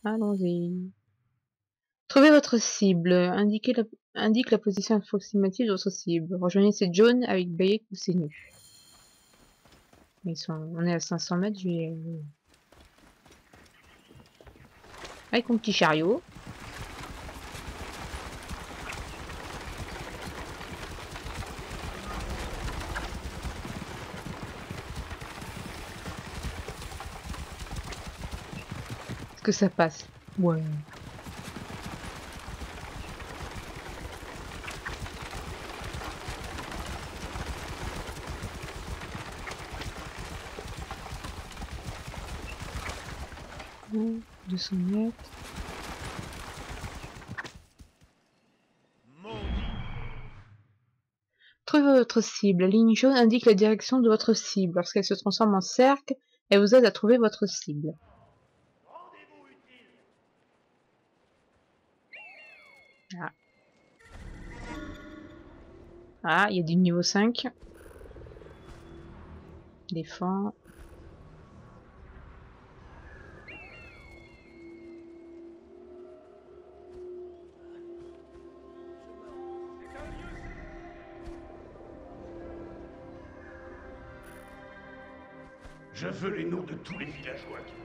Allons-y. Trouvez votre cible. Indique la position approximative de votre cible. Rejoignez cette zone avec baie poussée nue. On est à 500 mètres. Avec mon petit chariot. Est-ce que ça passe? Ouais. Bon, 200 mètres. Trouvez votre cible. La ligne jaune indique la direction de votre cible. Lorsqu'elle se transforme en cercle, elle vous aide à trouver votre cible. Ah. Ah, il y a du niveau 5. Défends. Je veux les noms de tous les villageois qui...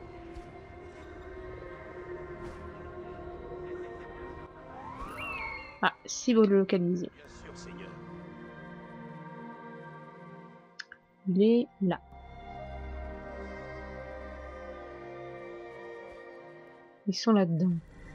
Ah, si vous le localisez. Bien sûr, Seigneur. Il est là. Ils sont là-dedans.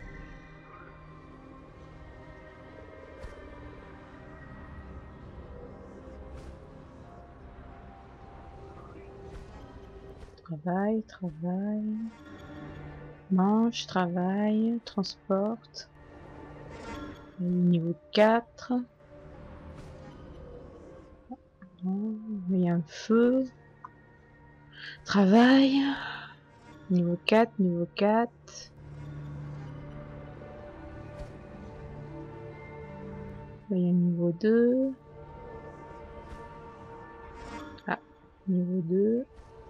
Travail, travail. Mange, travail, transporte. Niveau 4. Il y a un feu. Travail. Niveau 4, niveau 4. Il y a un niveau 2. Ah, niveau 2.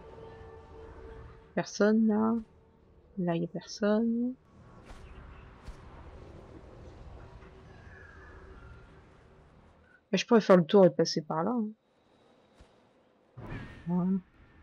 Personne là. Là, il n'y a personne. Bah, je pourrais faire le tour et passer par là. Hein. Voilà.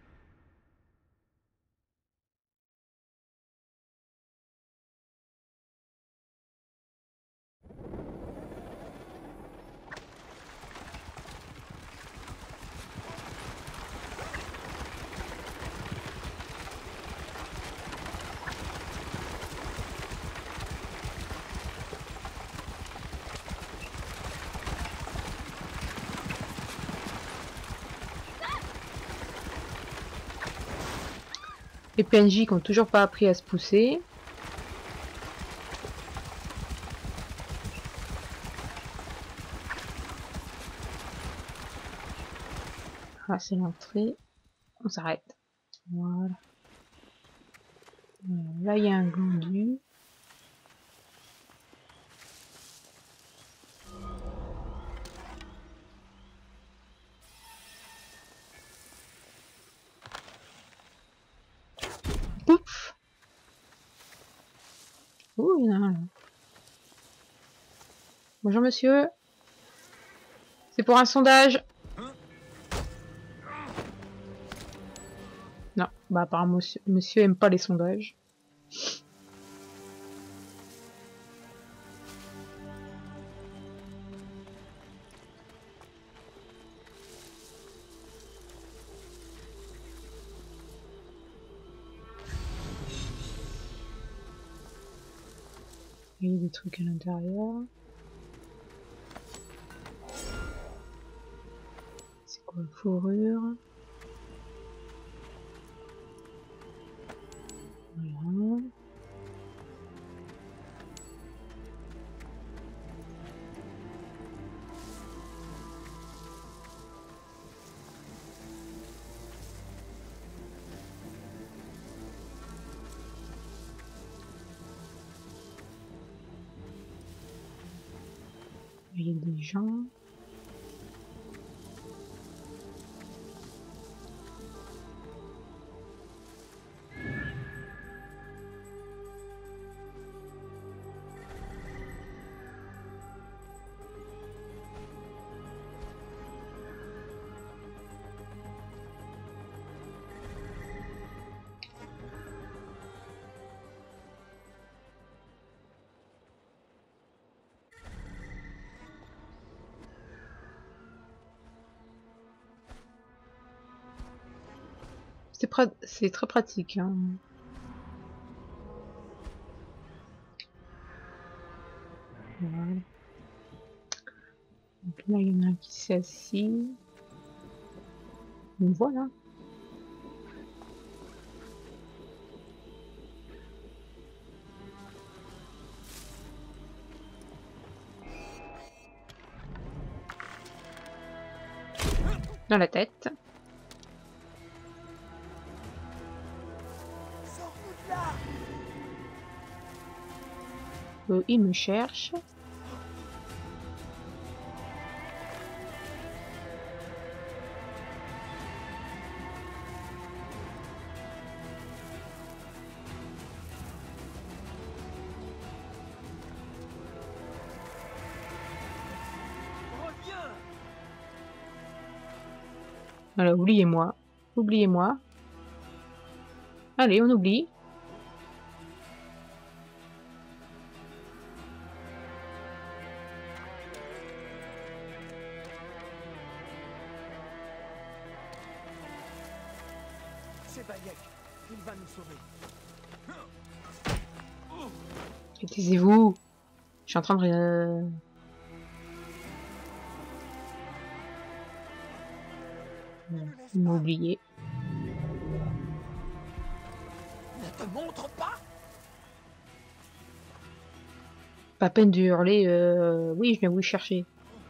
Les PNJ qui ont toujours pas appris à se pousser. Ah, c'est l'entrée. On s'arrête. Voilà. Là, il y a un glandu. Pouf. Oh, il y en a un là. Bonjour monsieur. C'est pour un sondage. Non, bah apparemment monsieur aime pas les sondages. Il y a des trucs à l'intérieur. C'est quoi, fourrure? Voilà. Il y a des gens. C'est très pratique. Hein. Voilà. Donc là, il y en a un qui s'est assis. Donc voilà. Dans la tête. Il me cherche. Voilà, oubliez-moi. Oubliez-moi. Allez, on oublie. C'est Bayek. Il va nous sauver. Taisez-vous. Je suis en train de... Il m'a oublié. Ne te montre pas. Pas peine de hurler. Oui, je viens vous chercher.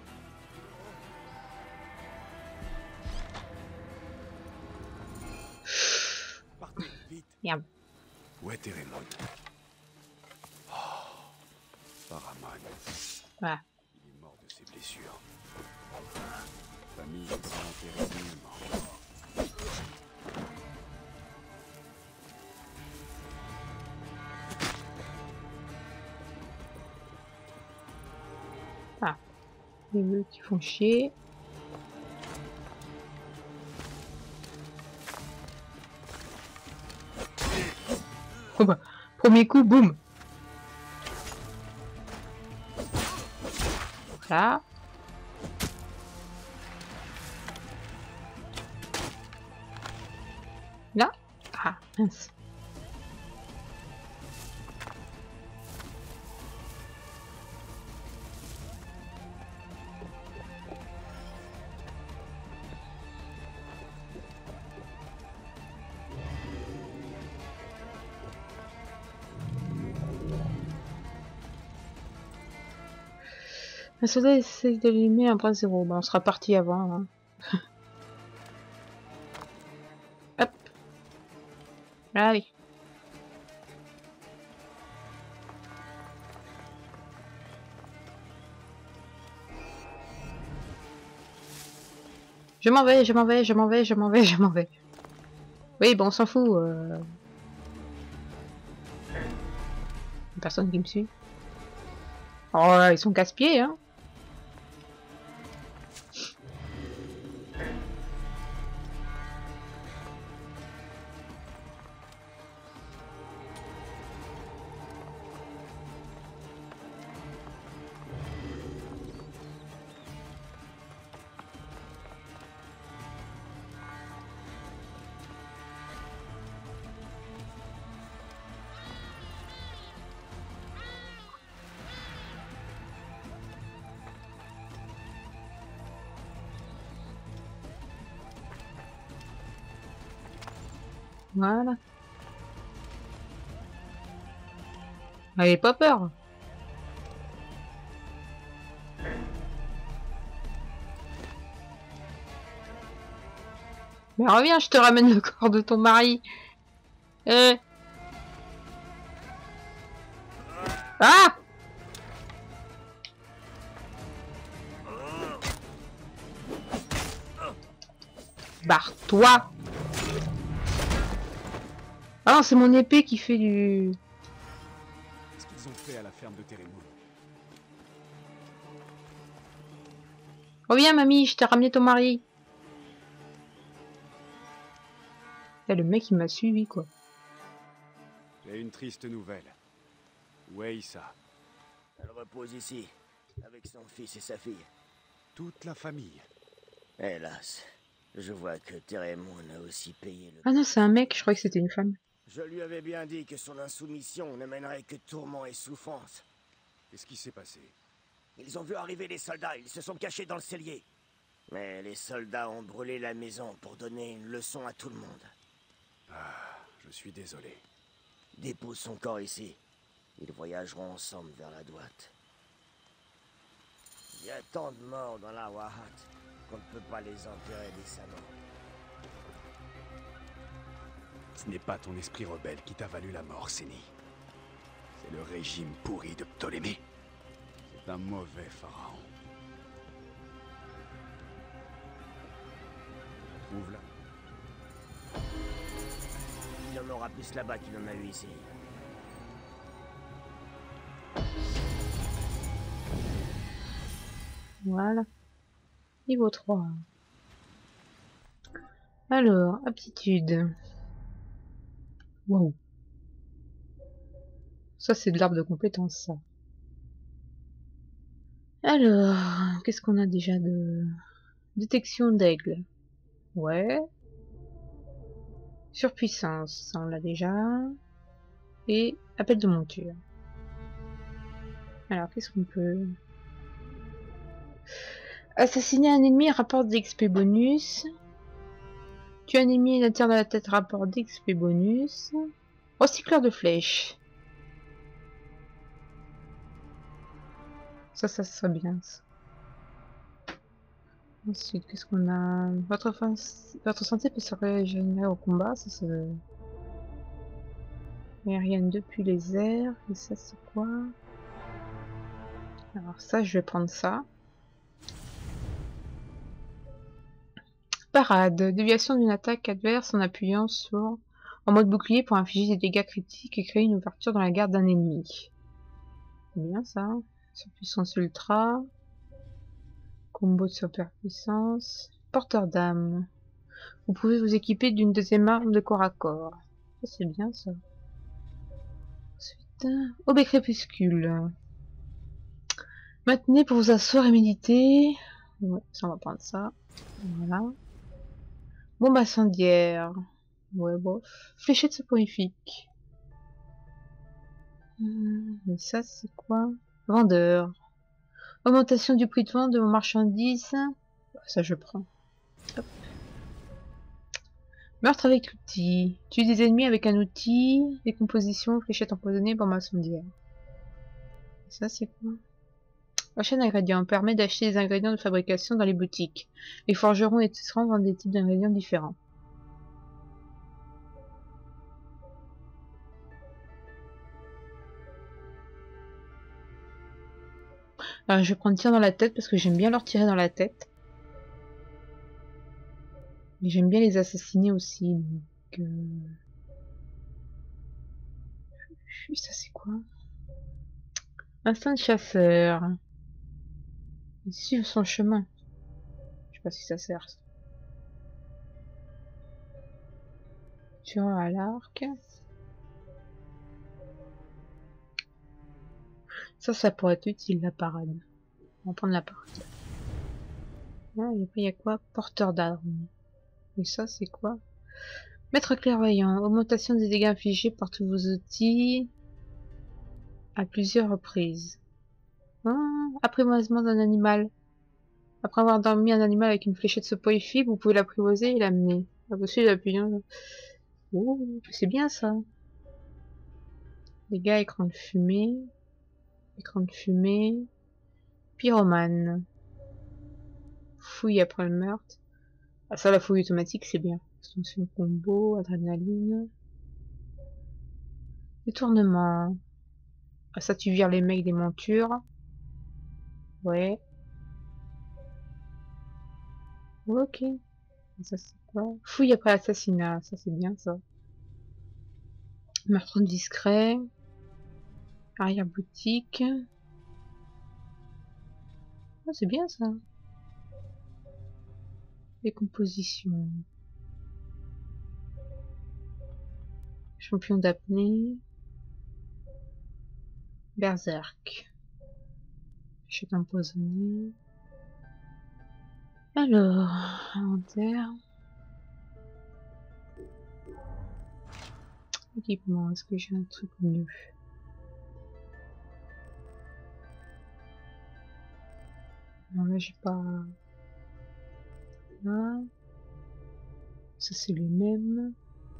Partez, vite. Merde. Où est Térémon? Oh, Paraman. Voilà. Il est mort de ses blessures. La famille sera enterrée dignement. Ah. Les deux qui font chier. Oh bah, premier coup, boum. Voilà. Là. Ah, mince. Un soldat essaie d'allumer un point zéro. Bon, on sera parti avant. Hein. Hop. Ah oui. Je m'en vais, je m'en vais, je m'en vais, je m'en vais, je m'en vais. Oui, bon, on s'en fout. Personne qui me suit. Oh là, ils sont casse-pieds, hein. Voilà. N'avez pas peur. Mais reviens, je te ramène le corps de ton mari. Ah! Barre-toi! Ah non, c'est mon épée qui fait du... Qu'est-ce qu'ils ont fait à la ferme de Térémon? Reviens, mamie, je t'ai ramené ton mari. Là, le mec, il m'a suivi, quoi. J'ai une triste nouvelle. Où est Issa? Elle repose ici, avec son fils et sa fille. Toute la famille. Hélas, Je vois que Térémon a aussi payé le... Ah non, c'est un mec, je croyais que c'était une femme. Je lui avais bien dit que son insoumission ne mènerait que tourment et souffrance. Qu'est-ce qui s'est passé? Ils ont vu arriver les soldats, ils se sont cachés dans le cellier. Mais les soldats ont brûlé la maison pour donner une leçon à tout le monde. Je suis désolé. Dépose son corps ici. Ils voyageront ensemble vers la droite. Il y a tant de morts dans la Wahat qu'on ne peut pas les enterrer décemment. Ce n'est pas ton esprit rebelle qui t'a valu la mort, Séni. C'est le régime pourri de Ptolémée. C'est un mauvais pharaon. Trouve là. Il y en aura plus là-bas qu'il en a eu ici. Voilà. Niveau 3. Alors, aptitude. Wow. Ça, c'est de l'arbre de compétences, ça. Alors, qu'est-ce qu'on a déjà de... Détection d'aigle. Ouais. Surpuissance, ça on l'a déjà. Et appel de monture. Alors, qu'est-ce qu'on peut... Assassiner un ennemi rapporte des XP bonus. Tuer un ennemi et la tire de la tête rapporte des XP bonus. Recycleur de flèches. Ça serait bien, ça. Ensuite, qu'est-ce qu'on a? Votre santé peut se régénérer au combat, ça c'est... Aérienne depuis les airs, et ça c'est quoi? Alors ça, je vais prendre ça. Parade. Déviation d'une attaque adverse en appuyant sur... En mode bouclier pour infliger des dégâts critiques et créer une ouverture dans la garde d'un ennemi. C'est bien ça. Surpuissance ultra. Combo de superpuissance. Porteur d'âme. Vous pouvez vous équiper d'une deuxième arme de corps à corps. Ça c'est bien ça. Ensuite, aube et crépuscule. Maintenez pour vous asseoir et méditer. Ouais, ça on va prendre ça. Voilà. Bombe incendiaire. Ouais, bof. Fléchette soporifique. Mais ça, c'est quoi? Vendeur. Augmentation du prix de vente de vos marchandises. Ça, je prends. Hop. Meurtre avec outil. Tue des ennemis avec un outil. Décomposition, fléchette empoisonnée, bombe incendiaire. Ça, c'est quoi? Achat d'ingrédients permet d'acheter des ingrédients de fabrication dans les boutiques. Les forgerons et tisserands vendent des types d'ingrédients différents. Alors, je vais prendre tir dans la tête parce que j'aime bien leur tirer dans la tête. Mais j'aime bien les assassiner aussi. Donc, ça c'est quoi? Instinct de chasseur. Il suit son chemin. Je sais pas si ça sert. Tueur à l'arc. Ça pourrait être utile, la parade. On va prendre la parade. Ah, et après, il y a quoi? Porteur d'armes. Et ça, c'est quoi? Maître clairvoyant. Augmentation des dégâts infligés par tous vos outils à plusieurs reprises. Apprivoisement d'un animal. Après avoir dormi un animal avec une fléchette soporifique, vous pouvez l'apprivoiser et l'amener. Au-dessus de l'appuyant. Oh, c'est bien ça. Dégâts, écran de fumée. Écran de fumée. Pyromane. Fouille après le meurtre. Ah ça, la fouille automatique, c'est bien. Extension combo, adrénaline. Détournement. Ah ça, tu vires les mecs des montures. Ouais. Ok. Ça, c'est quoi? Fouille après assassinat. Ça, c'est bien, ça. Meurtre discret. Arrière-boutique. Oh, c'est bien, ça. Décomposition. Champion d'apnée. Berserk. Chute empoisonnée. Alors, inventaire. Équipement, est-ce que j'ai un truc mieux? Non, là j'ai pas... Là. Ça c'est les mêmes.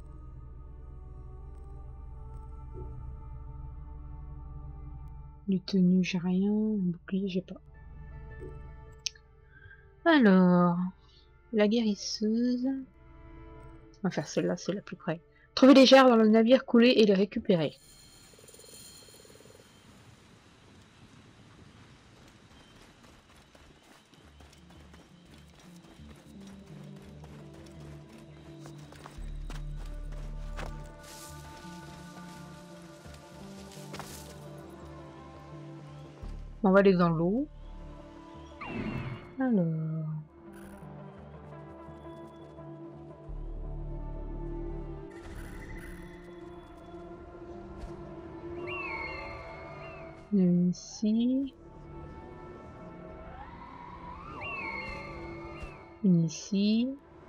Les tenues, j'ai rien. Un bouclier, j'ai pas. Alors, la guérisseuse. On va faire celle-là, c'est la plus près. Trouver les gerres dans le navire coulé et les récupérer. On va aller dans l'eau. Alors... Ici. Une ici.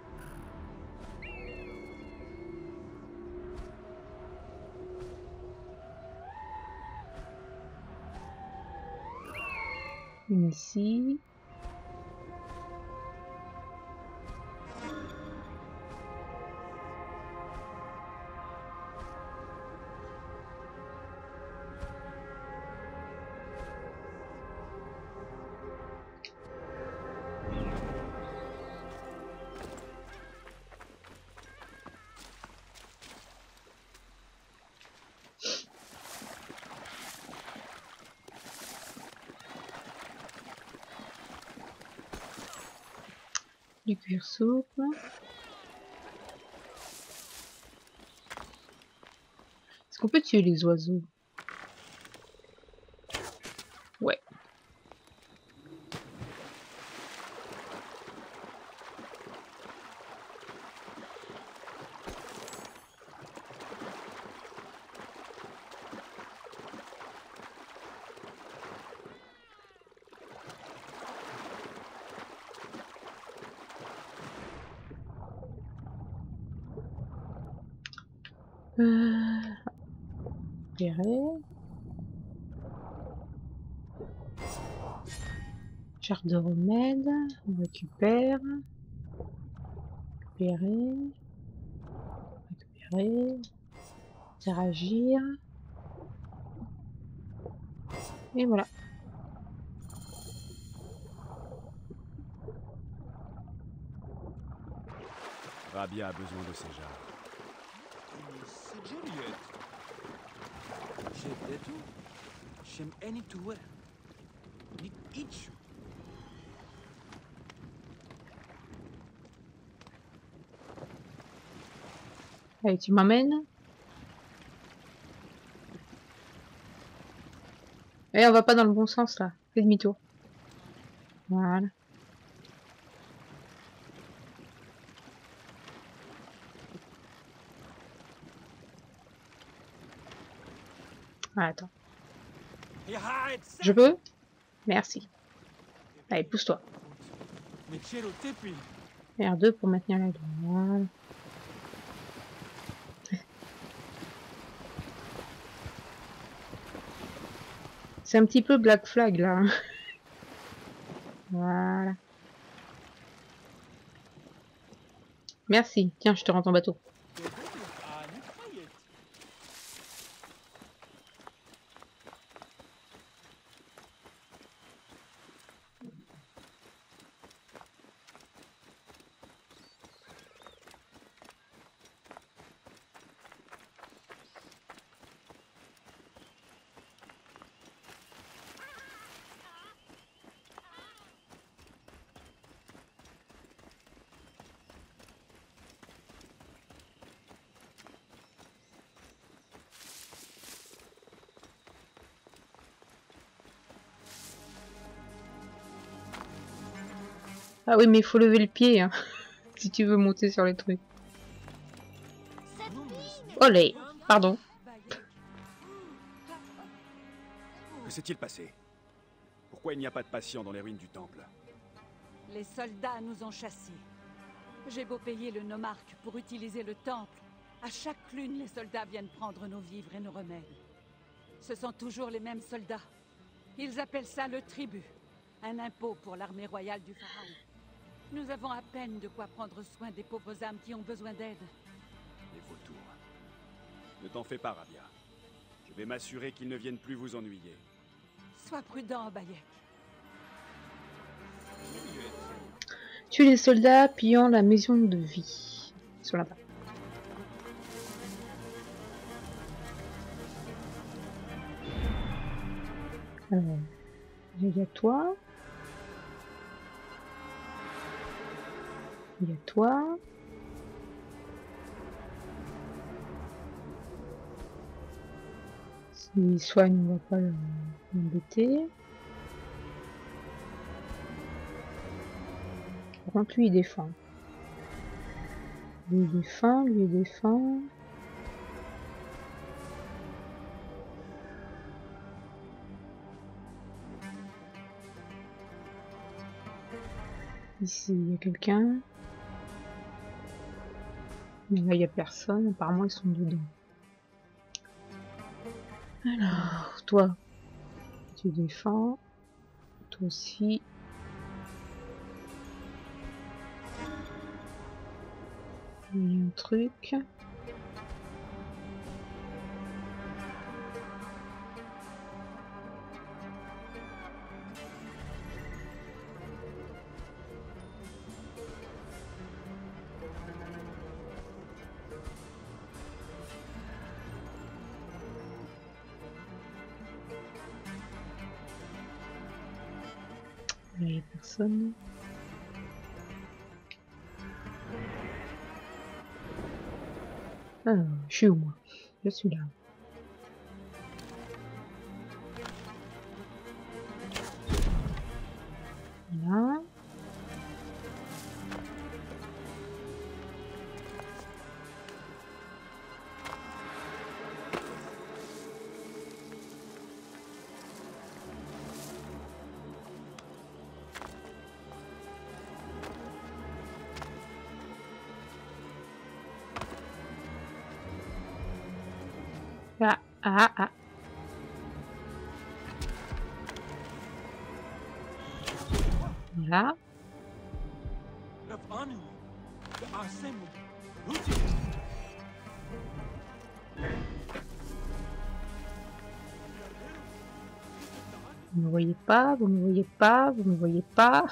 Une ici. Du cuir souple. Est-ce qu'on peut tuer les oiseaux? Ouais. Récupérer. Charte de remède. On récupère. Récupérer. Récupérer. Interagir. Et voilà. Rabia a besoin de ces jarres. Allez, tu m'emmènes. Et on va pas dans le bon sens là. Fais demi-tour. Voilà. Ah, attends. Je peux? Merci. Allez, pousse-toi. R2 pour maintenir la ligne. Voilà. C'est un petit peu Black Flag là. Hein. Voilà. Merci. Tiens, je te rends ton bateau. Ah oui, mais il faut lever le pied hein, si tu veux monter sur les trucs. Olé, pardon. Que s'est-il passé? Pourquoi il n'y a pas de patient dans les ruines du temple? Les soldats nous ont chassés. J'ai beau payer le nomarque pour utiliser le temple. À chaque lune, les soldats viennent prendre nos vivres et nos remèdes. Ce sont toujours les mêmes soldats. Ils appellent ça le tribut. Un impôt pour l'armée royale du pharaon. Nous avons à peine de quoi prendre soin des pauvres âmes qui ont besoin d'aide. Les vautours. Ne t'en fais pas, Rabia. Je vais m'assurer qu'ils ne viennent plus vous ennuyer. Sois prudent, Bayek. Tue les soldats pillant la maison de vie. Ils sont là-bas. Alors, il y a toi. Il y a toi. S'il soigne, on va pas l'embêter. Par contre, lui, il défend. Lui, il défend, lui, il défend. Ici, il y a quelqu'un. Mais là, il n'y a personne. Apparemment, ils sont dedans. Alors, toi, tu défends. Toi aussi. Il y a un truc. Là, il n'y a personne. Alors, je suis où moi? Je suis là. Là. Ah. Voilà. Vous me voyez pas, vous me voyez pas, vous me voyez pas.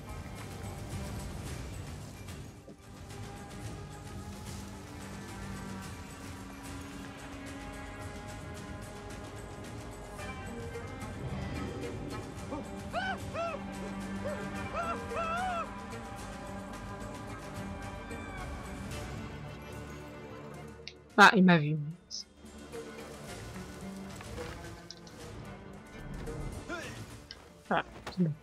Ah, il m'a vu. Ah, c'est bon.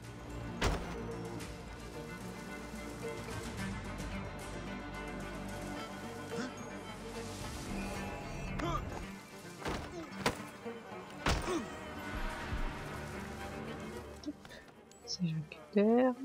C'est Jacques.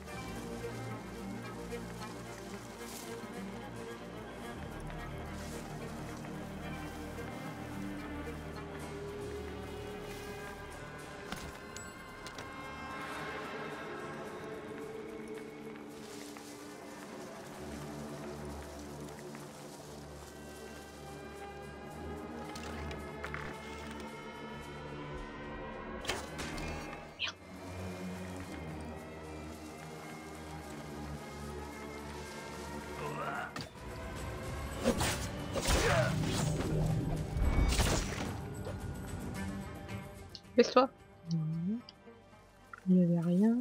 Laisse-toi. Il n'y avait rien.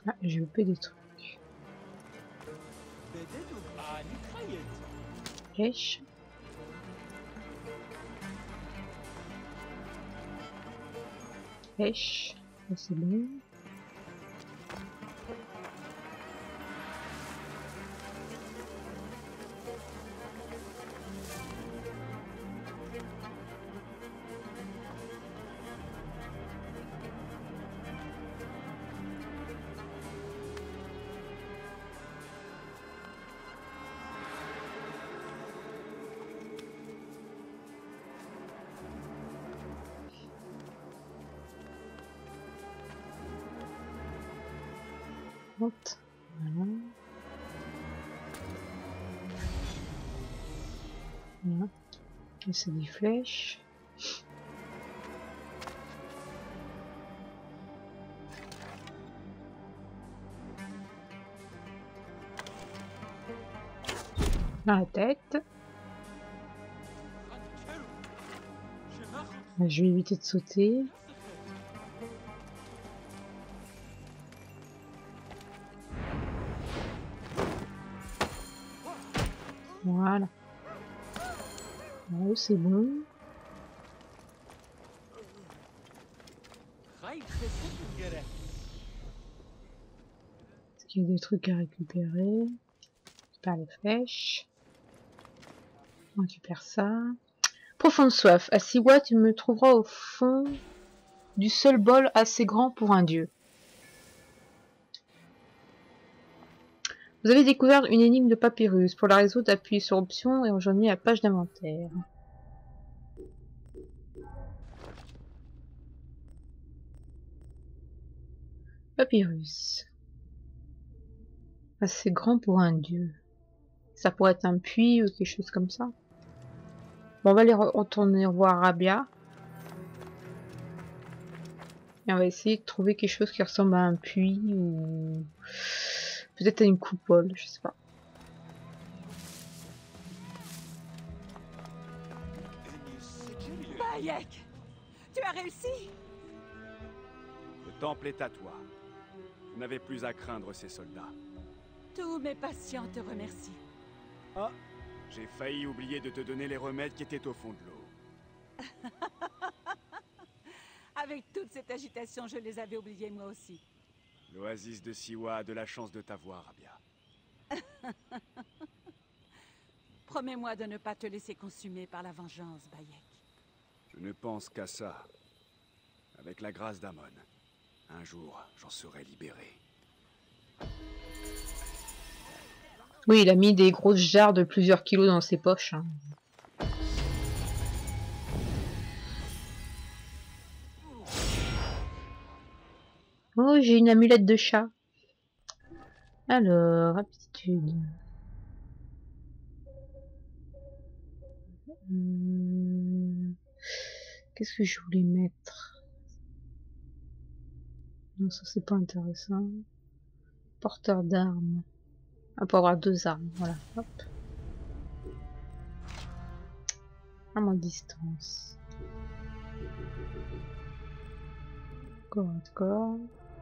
Ah, j'ai loupé des trucs. Flèche. Flèche. Ça, c'est bon. Hop. Voilà. Voilà. Et c'est des flèches. Dans la tête. Là, je vais éviter de sauter. Voilà. Oh, c'est bon. Est-ce qu'il y a des trucs à récupérer? Par les flèches. On récupère ça. Profonde soif. À Siwa, tu me trouveras au fond du seul bol assez grand pour un dieu. Vous avez découvert une énigme de papyrus. Pour la résoudre, appuyez sur option et rejoignez la page d'inventaire. Papyrus. Assez grand pour un dieu. Ça pourrait être un puits ou quelque chose comme ça. Bon, on va aller retourner voir Rabia. Et on va essayer de trouver quelque chose qui ressemble à un puits ou peut-être à une coupole, je sais pas. Bayek, tu as réussi. Le temple est à toi. Vous n'avez plus à craindre ces soldats. Tous mes patients te remercient. Ah, j'ai failli oublier de te donner les remèdes qui étaient au fond de l'eau. Avec toute cette agitation, je les avais oubliés moi aussi. L'oasis de Siwa a de la chance de t'avoir, Rabia. Promets-moi de ne pas te laisser consumer par la vengeance, Bayek. Je ne pense qu'à ça. Avec la grâce d'Amon, un jour, j'en serai libéré. Oui, il a mis des grosses jarres de plusieurs kilos dans ses poches. Hein. Oh, j'ai une amulette de chat. Alors, aptitude. Qu'est-ce que je voulais mettre? Non, ça c'est pas intéressant. Porteur d'armes. On peut avoir 2 armes, voilà. Hop. Arme en distance. Corps à corps.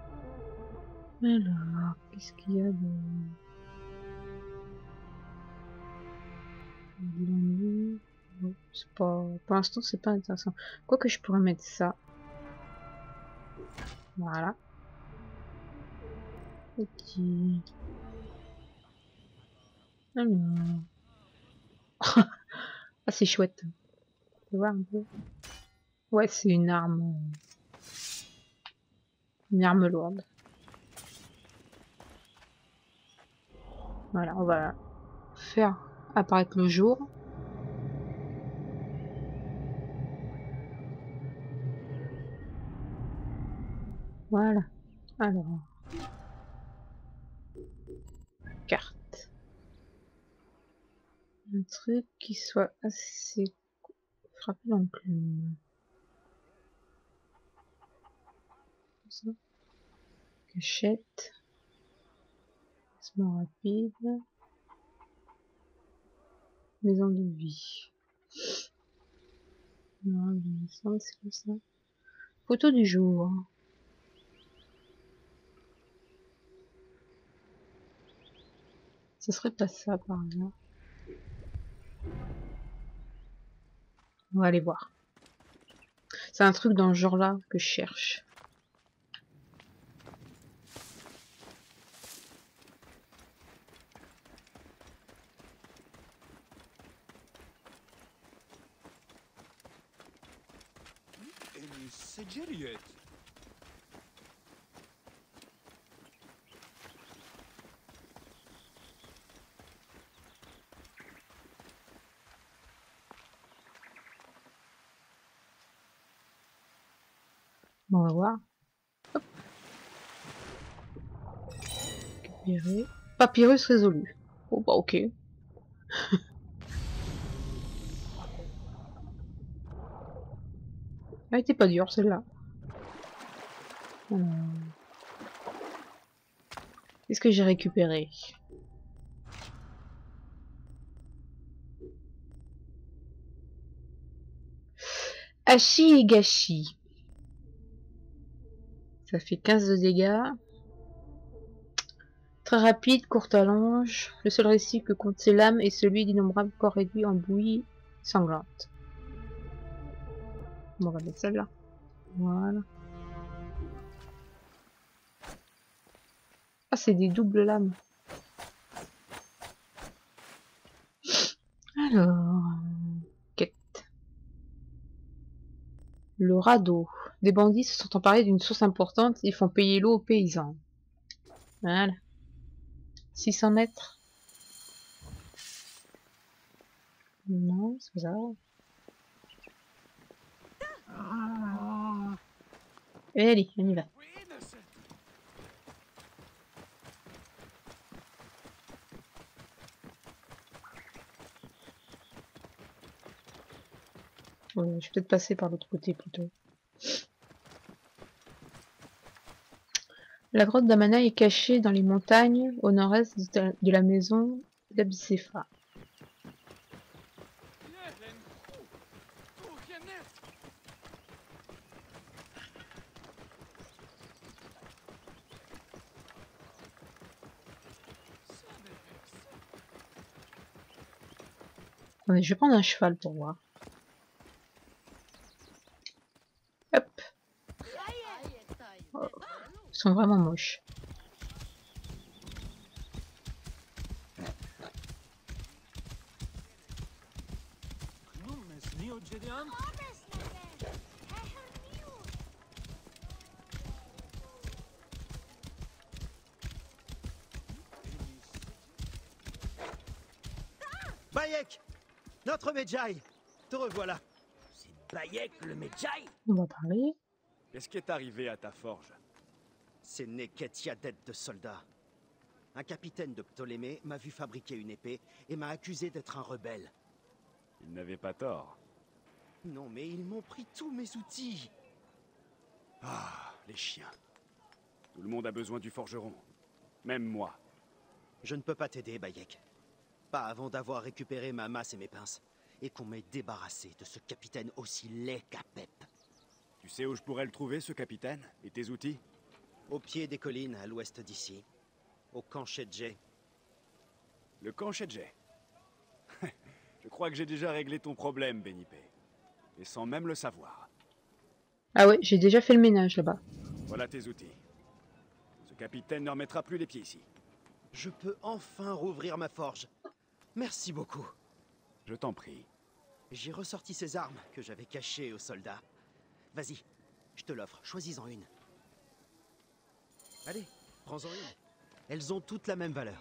Alors, qu'est-ce qu'il y a de... C'est pas... Pour l'instant, c'est pas intéressant. Quoique je pourrais mettre ça. Voilà. Ok. Alors... ah, c'est chouette. Tu peux voir un peu. Ouais, c'est une arme... Une arme lourde. Voilà, on va faire apparaître le jour. Voilà. Alors... Carte. Un truc qui soit assez frappé dans le plume. Ça. Cachette. Placement rapide. Maison de vie. Non, c'est comme ça. Photo du jour. Ce serait pas ça par là. On va aller voir. C'est un truc dans ce genre-là que je cherche. C'est Juliet. Bon, on va voir. Hop. Récupérer. Papyrus résolu. Oh bah ok. Elle était pas dure celle-là. Qu'est-ce que j'ai récupéré? Hachi et Gachi. Ça fait 15 de dégâts. Très rapide, courte allonge. Le seul récit que compte ses lames est celui d'innombrables corps réduits en bouillie sanglante. Bon, on va mettre celle-là. Voilà. Ah, c'est des doubles lames. Alors... Quête. Le radeau. Des bandits se sont emparés d'une source importante et font payer l'eau aux paysans. Voilà. 600 mètres. Non, c'est pas ça. Et allez, on y va. Ouais, je vais peut-être passer par l'autre côté plutôt. La grotte d'Amana est cachée dans les montagnes au nord-est de la maison d'Abicéphra. Ouais, je vais prendre un cheval pour voir. Hop. Oh, ils sont vraiment moches. Bayek, notre Medjay, te revoilà. C'est Bayek le Medjay? On va parler. Qu'est-ce qui est arrivé à ta forge? C'est Neketia-dette de soldats. Un capitaine de Ptolémée m'a vu fabriquer une épée et m'a accusé d'être un rebelle. Il n'avait pas tort. Non, mais ils m'ont pris tous mes outils. Ah, les chiens. Tout le monde a besoin du forgeron. Même moi. Je ne peux pas t'aider, Bayek. Pas avant d'avoir récupéré ma masse et mes pinces. Et qu'on m'ait débarrassé de ce capitaine aussi laid qu'Apep. Tu sais où je pourrais le trouver, ce capitaine? Et tes outils? Au pied des collines, à l'ouest d'ici. Au camp Shedjay. Le camp Shedjay. Je crois que j'ai déjà réglé ton problème, Benipé. Et sans même le savoir. Ah ouais, j'ai déjà fait le ménage là-bas. Voilà tes outils. Ce capitaine ne remettra plus les pieds ici. Je peux enfin rouvrir ma forge. Merci beaucoup. Je t'en prie. J'ai ressorti ces armes que j'avais cachées aux soldats. Vas-y, je te l'offre, choisis-en une. Allez, prends-en une. Elles ont toutes la même valeur.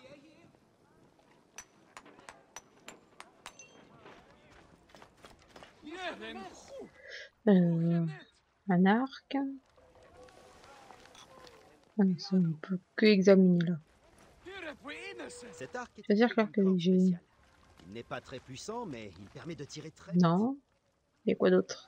Un arc. Ah non, ça, on peut que examiner là. Cet arc est C'est-à-dire que j'ai... spécial. Il n'est pas très puissant, mais il permet de tirer très vite. Non. Il y a quoi d'autre?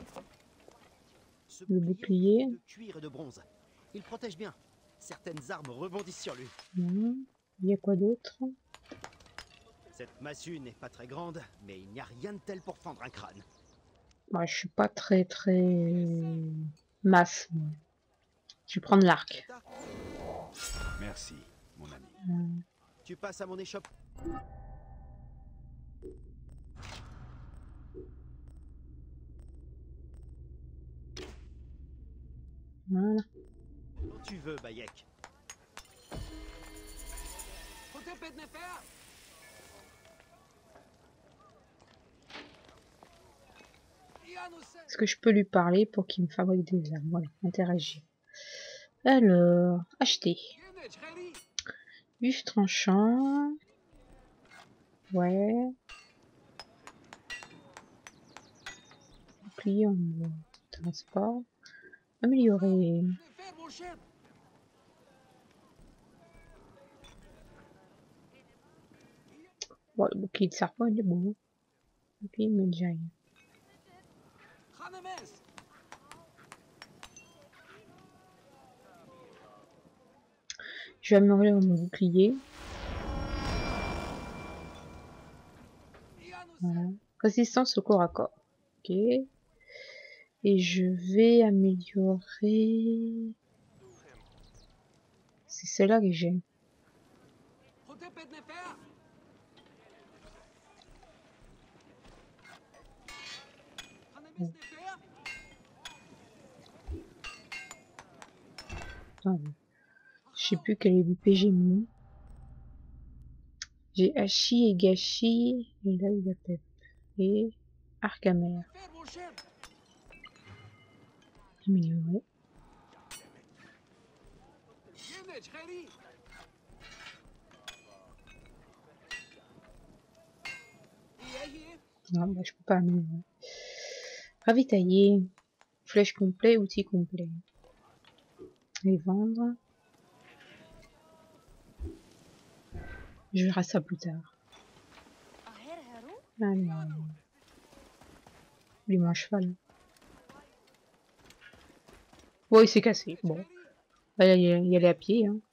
Ce Le bouclier. de cuir et de bronze. Il protège bien. Certaines armes rebondissent sur lui. Non. Il y a quoi d'autre? Cette massue n'est pas très grande, mais il n'y a rien de tel pour fendre un crâne. Moi, je suis pas très masse. Moi. Je vais prendre l'arc. Cet arc, Merci, mon ami. Tu passes à mon échoppe. Voilà. Quand tu veux, Bayek. Est-ce que je peux lui parler pour qu'il me fabrique des armes? Voilà, interagir. Alors, acheter. Vif tranchant. Ouais. Bouclier en transport. Améliorer. Bon, le bouclier de serpent, il est bon. Bouclier de Medjay. Je vais améliorer mon bouclier. Voilà. Résistance au corps à corps. Ok. Et je vais améliorer... C'est celle-là que j'ai. Bon. Attends, je sais plus quel épée j'ai mis. J'ai Hachi et Gachi. Et là, il a Pep. Et Arcamer. Améliorer. Non, bah, je peux pas améliorer. Ravitailler. Flèche complet, outil complet. Et vendre. Je verrai ça plus tard. Ah non. Lui, mon cheval. Bon, il s'est cassé. Bon. Bah, il allait à pied. Hein.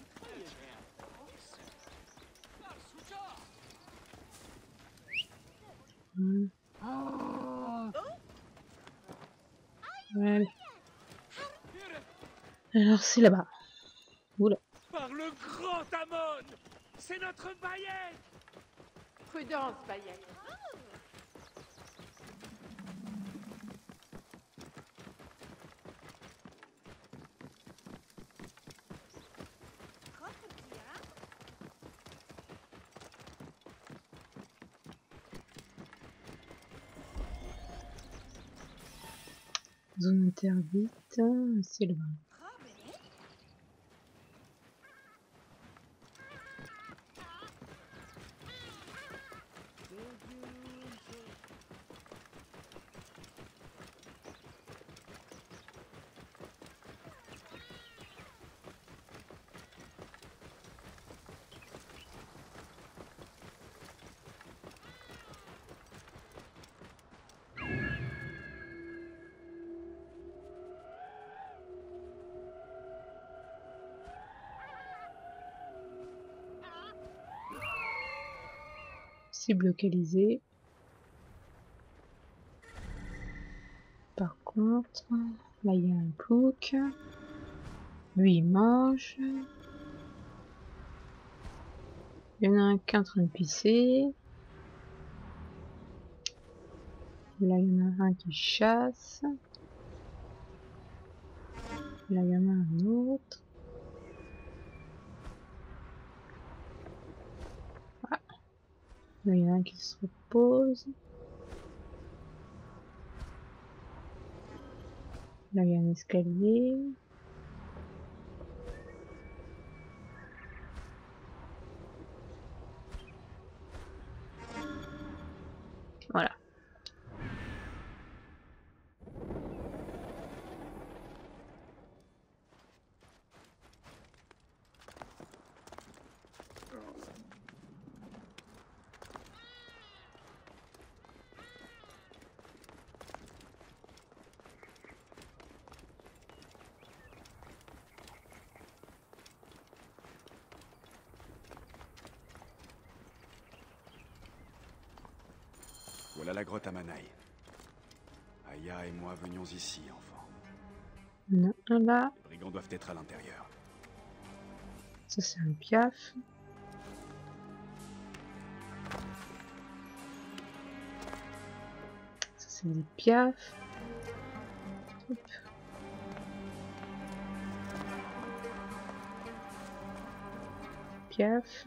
Voilà. Alors, c'est là-bas. Oula. Par le grand Amon! C'est notre Bayek! Prudence, Bayek. Zone interdite. C'est là-bas. Cible localisée. Par contre, là il y a un plouc. Lui il mange. Il y en a un qui est en train de pisser. Là il y en a un qui chasse. Là il y en a un autre. Ah. Là il y en a un qui se repose. Là il y a un escalier. Voilà. Voilà la grotte à Manaï. Aya et moi venions ici, enfant. Il y en a un là. Les brigands doivent être à l'intérieur. Ça c'est un piaf. c'est des piafs. Hop. Piaf.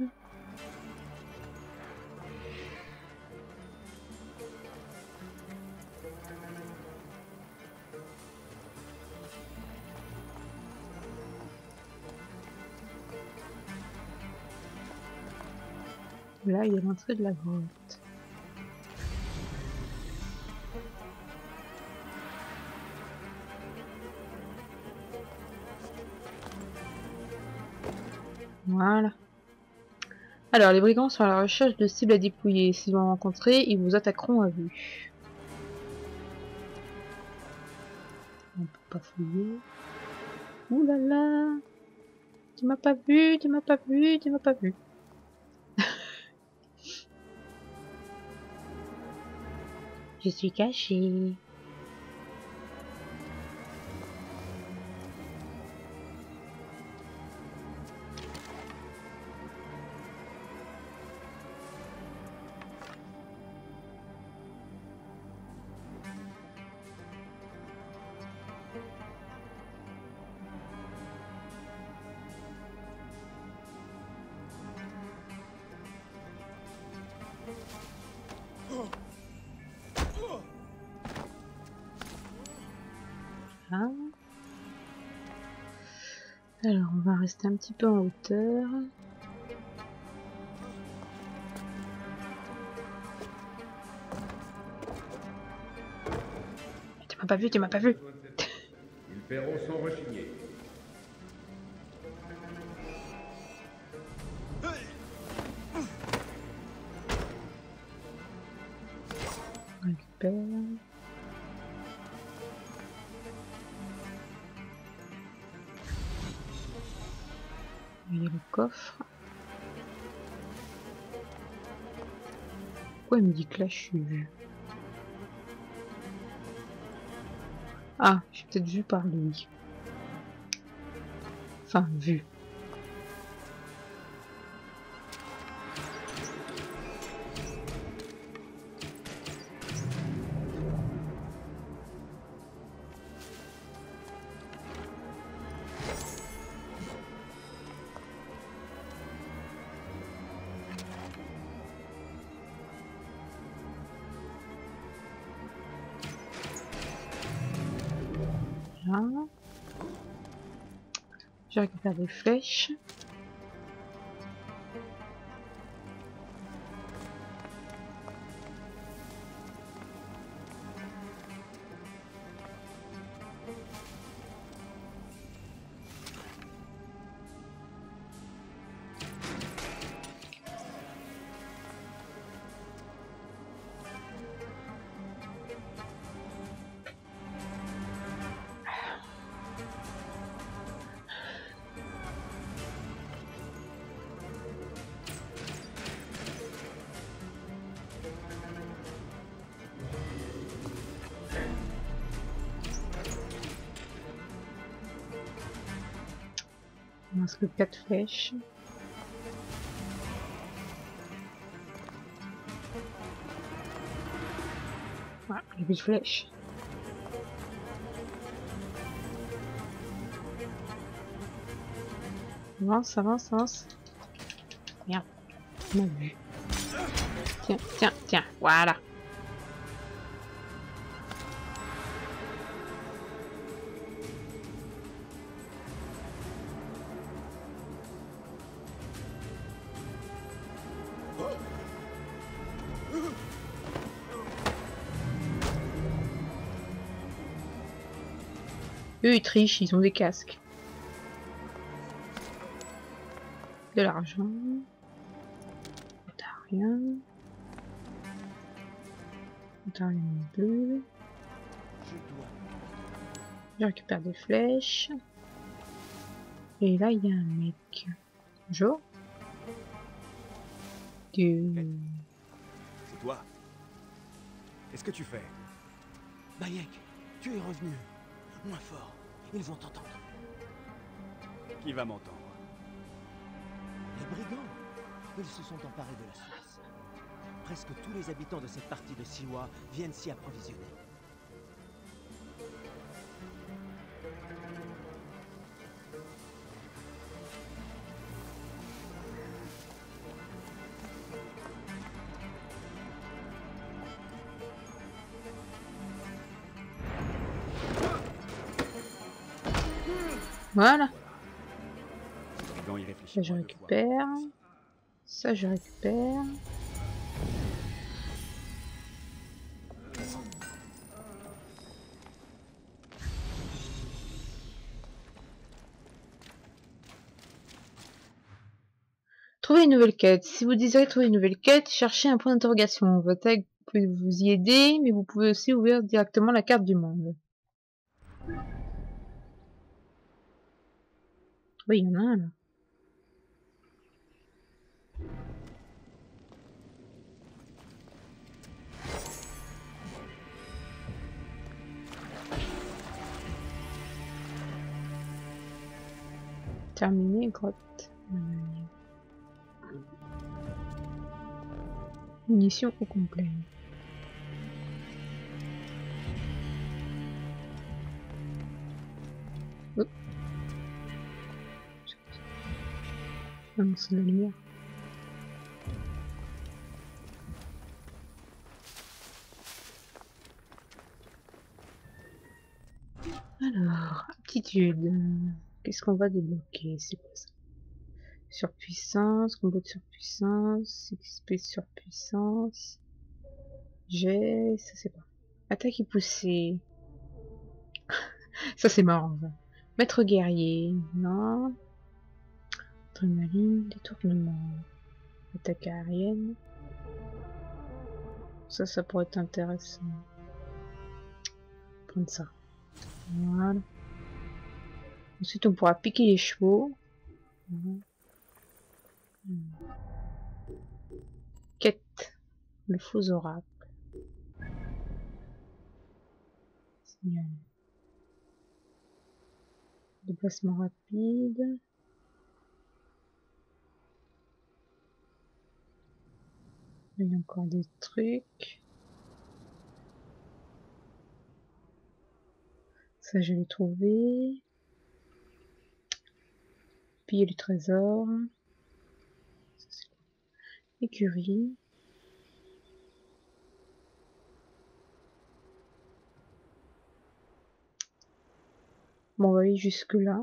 Là, il y a l'entrée de la grotte. Voilà. Alors, les brigands sont à la recherche de cibles à dépouiller. S'ils l'ont rencontré, ils vous attaqueront à vue. On peut pas fouiller. Ouh là là! Tu m'as pas vu, tu m'as pas vu, tu m'as pas vu. Je suis caché. Ah. Alors, on va rester un petit peu en hauteur. Tu m'as pas vu, tu m'as pas vu. Ils paieront sans rechigner. On récupère. Il y a le coffre. Pourquoi il me dit que là je suis vu? Ah, je suis peut-être vu par lui. Enfin, vu. Là. Je récupère des flèches. Il reste que 4 flèches. Voilà, il n'y a plus de flèches. Avance, avance, avance. Merde, on m'a vu. Tiens, tiens, tiens, voilà. Eux ils trichent, ils ont des casques. De l'argent. T'as rien. T'as rien non plus. Je récupère des flèches. Et là il y a un mec. Bonjour. C'est toi? Qu'est-ce que tu fais? Bayek, tu es revenu. Moins fort. Ils vont t'entendre. Qui va m'entendre? Les brigands. Ils se sont emparés de la source. Presque tous les habitants de cette partie de Siwa viennent s'y approvisionner. Voilà. Le brigand y réfléchit Ça je pas deux fois. récupère. Ça je récupère. Trouver une nouvelle quête. Si vous désirez trouver une nouvelle quête, cherchez un point d'interrogation. Votre tag peut vous y aider, mais vous pouvez aussi ouvrir directement la carte du monde. Oui, il y en a un là. Terminé, grotte. Munitions au complet. Oh. Ah non, c'est la lumière. Alors, aptitude. Qu'est-ce qu'on va débloquer? C'est quoi ça? Surpuissance, combo de surpuissance, XP de surpuissance. J'ai... ça c'est pas. Attaque et poussée. Ça c'est marrant. Ça. Maître guerrier. Non. Adrénaline, détournement. Attaque aérienne. Ça pourrait être intéressant. Prendre ça. Voilà. Ensuite on pourra piquer les chevaux. Voilà. Quête. Le faux oracle. Signal. Déplacement rapide. Il y a encore des trucs. Ça, je l'ai trouvé. Piller le trésor. Écurie. Bon, on va aller jusque là.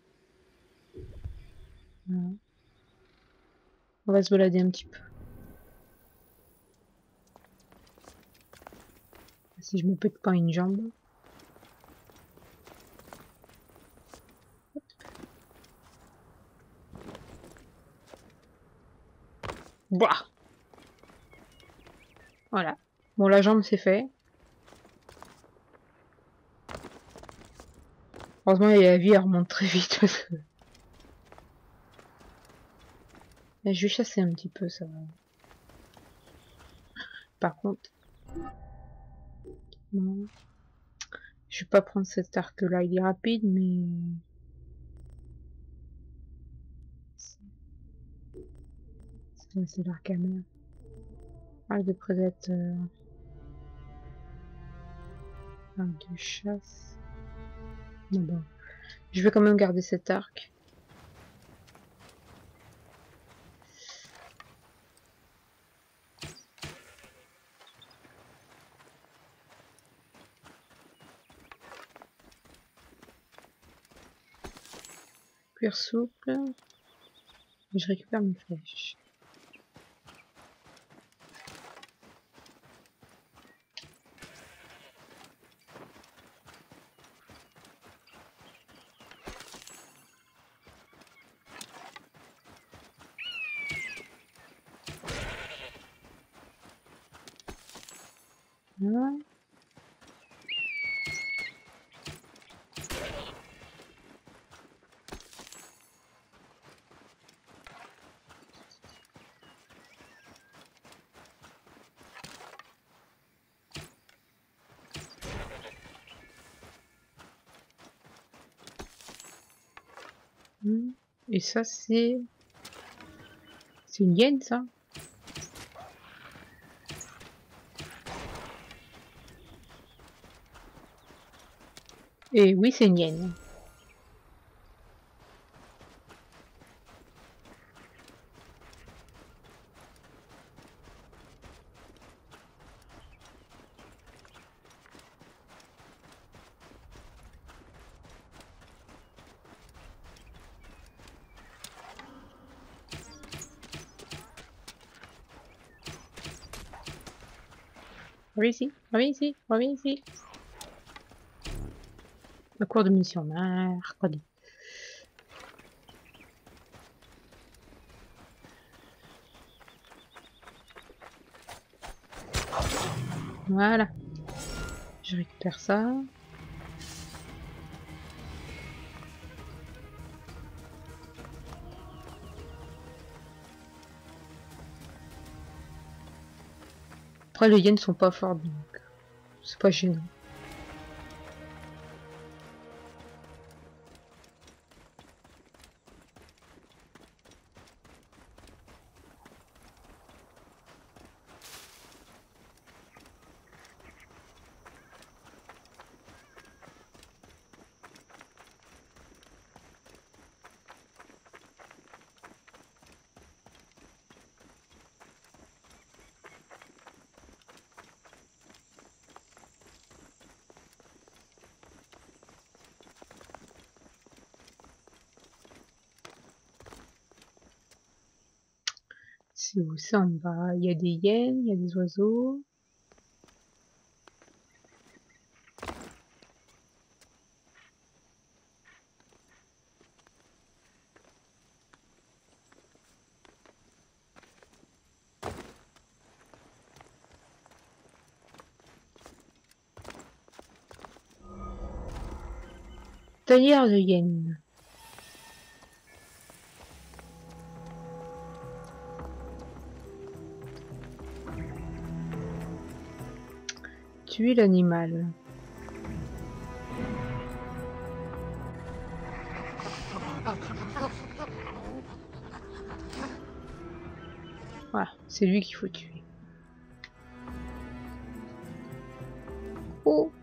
Voilà. On va se balader un petit peu. Si je me pète pas une jambe. Bah. Voilà. Bon, la jambe c'est fait. Heureusement, la vie elle remonte très vite. Parce que... là, je vais chasser un petit peu, ça va. Par contre... non. Je vais pas prendre cet arc là, il est rapide, mais... c'est l'arc à mer. Arc de prédateur. Arc de chasse. Bon. Je vais quand même garder cet arc. Cuir souple. Et je récupère mes flèches. Voilà. Et ça c'est... c'est une hyène ça? Et oui c'est une hyène. Reviens ici, reviens ici, reviens ici. Le cours de mission, mercredi. Voilà. Je récupère ça. Après, les yens sont pas forts, donc c'est pas gênant. C'est où ça en bas? Il y a des hyènes, il y a des oiseaux. Tanière de hyènes. Tuer l'animal. Voilà, c'est lui qu'il faut tuer. Oh!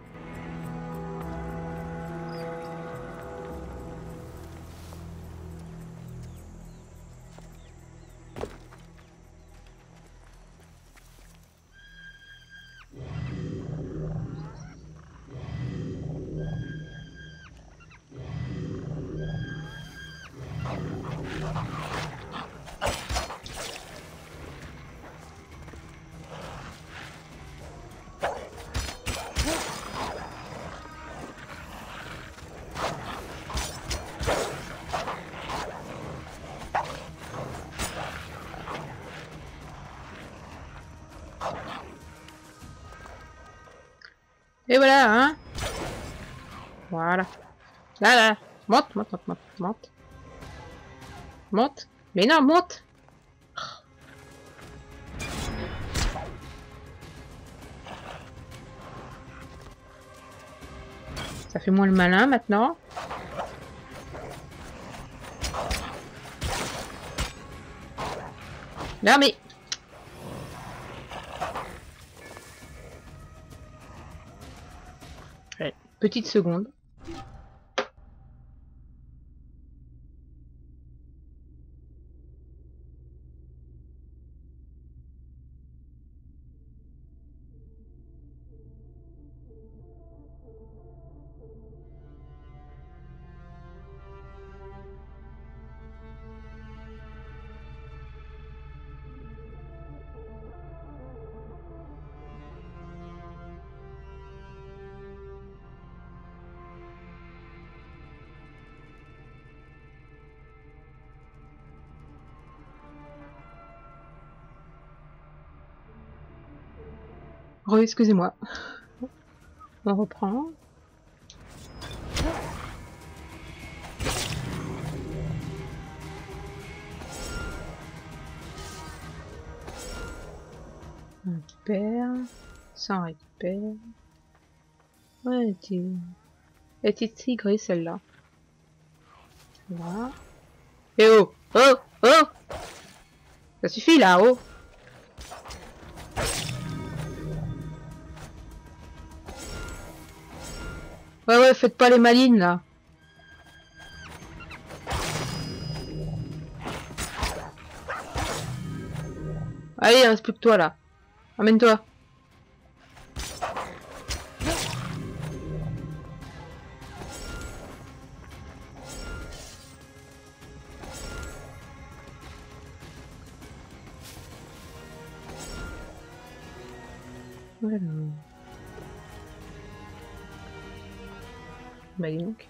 Et voilà, hein? Voilà. Là, là. Monte, monte, monte, monte, monte. Monte. Mais non, monte! Ça fait moins le malin maintenant. Non mais... Allez, petite seconde. Excusez-moi. On reprend. On récupère. Ça on récupère. Ouais, elle était tigrée celle-là. Voilà. Et oh! Oh! Oh! Ça suffit là, oh! Ouais, ouais, faites pas les malines là. Allez, il reste plus que toi là. Amène-toi. Voilà. Bah dis donc.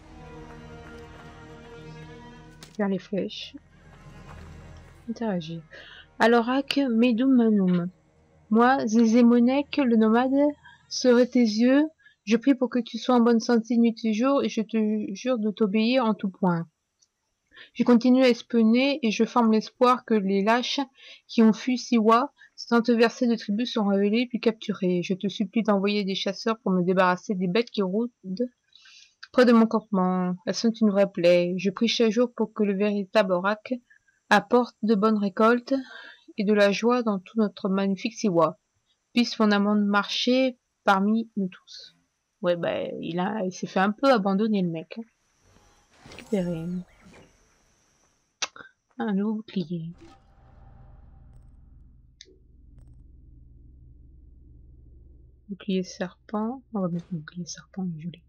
Vers les flèches. Interagir. Alorak Medum Manum. Moi, Zézémonek, le nomade, serai tes yeux. Je prie pour que tu sois en bonne santé nuit et jour, et je te jure de t'obéir en tout point. Je continue à espionner, et je forme l'espoir que les lâches qui ont fui Siwa, sans te verser de tribus, seront révélés puis capturés. Je te supplie d'envoyer des chasseurs pour me débarrasser des bêtes qui rôdent près de mon campement. Elles sont une vraie plaie. Je prie chaque jour pour que le véritable oracle apporte de bonnes récoltes et de la joie dans tout notre magnifique Siwa. Puisse mon amant marcher parmi nous tous. Ouais, bah, il s'est fait un peu abandonner, le mec. Récupérer. Un nouveau bouclier. Bouclier serpent. On va mettre le bouclier serpent, il est joli.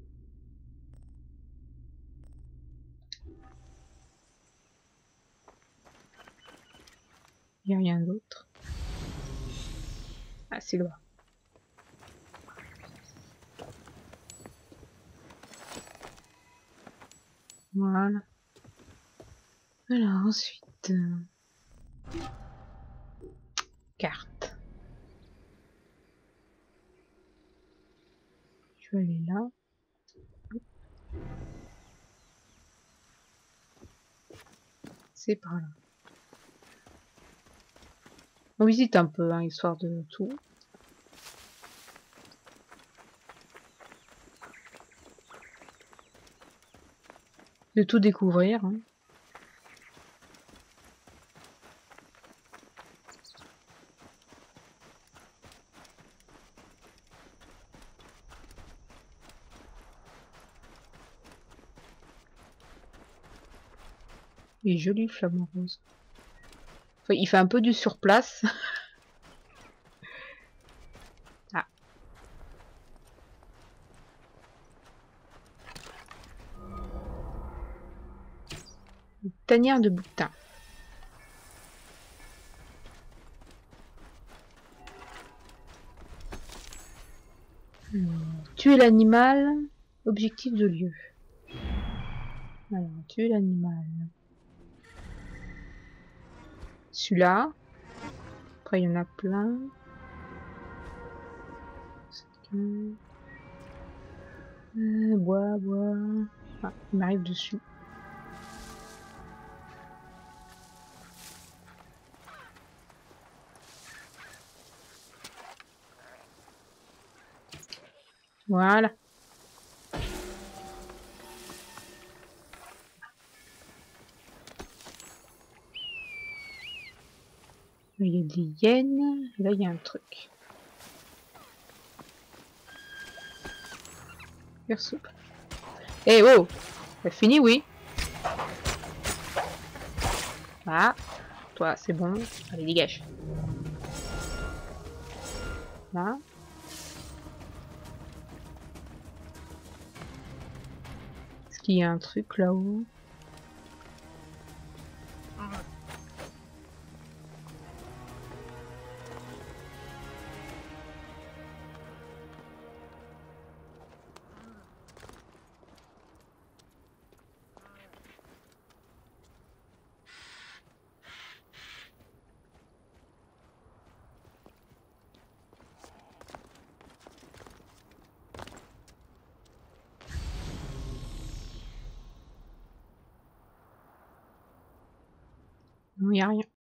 Il n'y a rien d'autre. Ah, c'est loin. Voilà. Alors ensuite, carte. Je vais aller là. C'est par là. On visite un peu, hein, histoire de tout. De tout découvrir. Hein. Il est joli, flamant rose. Enfin, il fait un peu du surplace. Ah. Une tanière de boutin. Tuer l'animal. Objectif de lieu. Alors, tuer l'animal. Celui-là. Après, il y en a plein. Bois. Ah, il m'arrive dessus. Voilà. Il y a des hyènes. Et là, il y a un truc. Souple. Eh oh! T'as fini, oui. Ah, toi, c'est bon. Allez, dégage. Là. Est-ce qu'il y a un truc là-haut? Non, il n'y a rien.